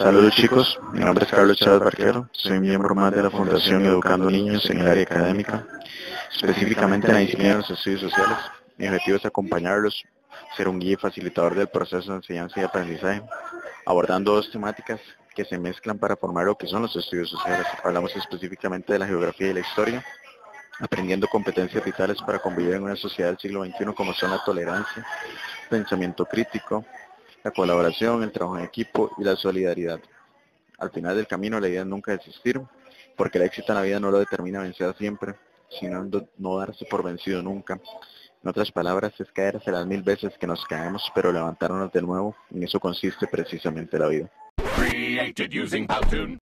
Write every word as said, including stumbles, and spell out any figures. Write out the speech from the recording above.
Saludos chicos, mi nombre es Carlos Chávez Barquero, soy miembro más de la Fundación Educando Niños en el área académica, específicamente en la disciplina de los estudios sociales. Mi objetivo es acompañarlos, ser un guía y facilitador del proceso de enseñanza y aprendizaje, abordando dos temáticas que se mezclan para formar lo que son los estudios sociales. Hablamos específicamente de la geografía y la historia, aprendiendo competencias vitales para convivir en una sociedad del siglo veintiuno como son la tolerancia, pensamiento crítico, la colaboración, el trabajo en equipo y la solidaridad. Al final del camino la idea es nunca desistir, porque el éxito en la vida no lo determina vencer siempre, sino no darse por vencido nunca. En otras palabras, es caerse las mil veces que nos caemos, pero levantarnos de nuevo. En eso consiste precisamente la vida.